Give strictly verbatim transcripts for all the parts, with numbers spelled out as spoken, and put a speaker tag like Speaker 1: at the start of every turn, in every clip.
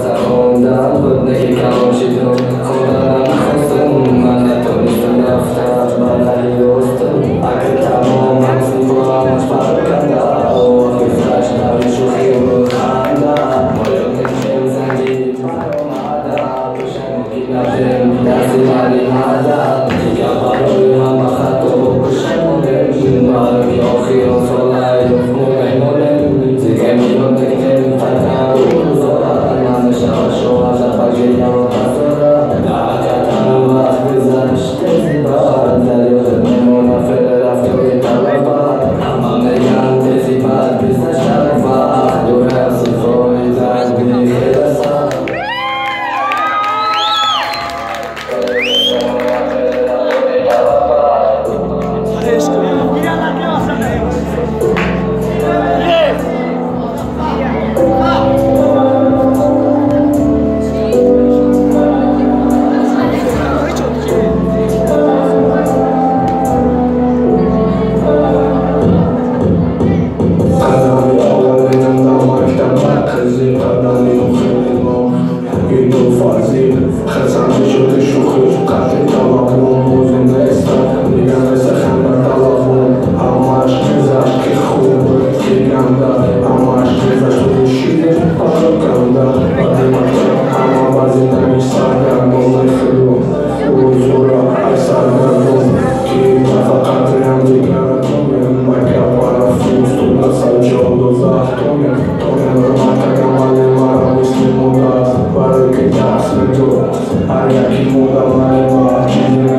Speaker 1: واسه خوندم بود نگی کماشیدم خودم خواستم من نتونستم رفتم من نهیستم اگه تمام همسون برامش پرکنده وقتی فرش نوی شوخی و خندم باید نکشم زنگی برامدم بشنگی نشم دستی مالی مدد دیگه برای همه خط و بشنگم برای آخی و سالای موقعی مولم دیگه میلون دکتر فتر و زارت من شو از بگیم و پسرم نعکتم وقت بزنش تزی بر دلیل میمونه فعل رفت و طرفت همه میگن تزی بر بزنش طرفت دور از فایز از بینی رسم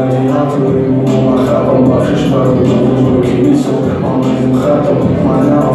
Speaker 1: Mana